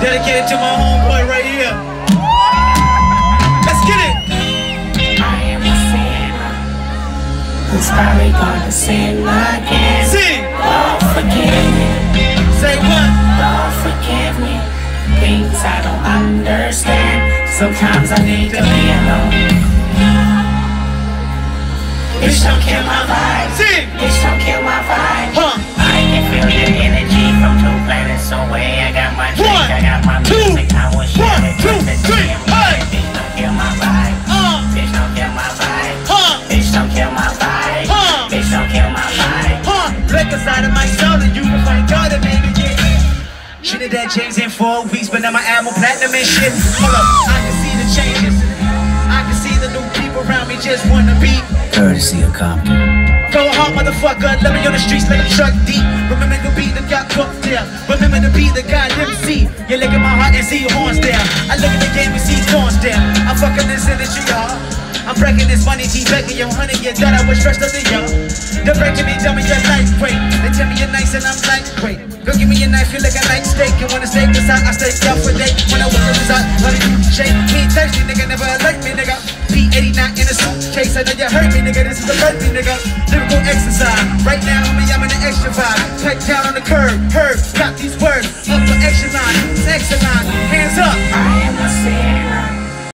Dedicated to my homeboy right here. Let's get it. I am a sinner who's probably gonna sin again. Sing. Lord, forgive me. Say what? Lord, forgive me. Things I don't understand. Sometimes I need to be alone. Bitch, don't kill my vibe. Sing. Bitch, don't kill my vibe. Huh. I can feel your energy from 2 planets away. I got my drink, I got my music. I will share it with the team. Bitch, don't kill my vibe. Bitch, don't kill my vibe. Bitch, don't kill my vibe. Bitch, don't kill my vibe. Break aside of my soul and you can find God and maybe get shit that James in 4 weeks, but now my album platinum and shit. Hold up, I can see the changes. I can see the new people around me just wanna be courtesy of Compton. Go hard, motherfucker, let me on the streets, let them truck deep. Remember to be the guy cooked there. Remember to be the guy MC. You look at my heart and see horns there. I look at the game and see thorns there. I'm fucking this industry, y'all. I'm breaking this money, begging your honey, you thought I was stressed up to y'all. They're breaking me, tell me your life great. They tell me you're nice and I'm like great. Go give me a knife, you look like steak. You wanna steak this out, I steak out for day. When I whip this out, let it shake. Me thirsty, nigga, never like me, nigga. P89 in a suitcase, I know you heard me, nigga. This is the birthday, nigga. Lyrical exercise. Right now, homie, I'm in an extra vibe. Cut down on the curb.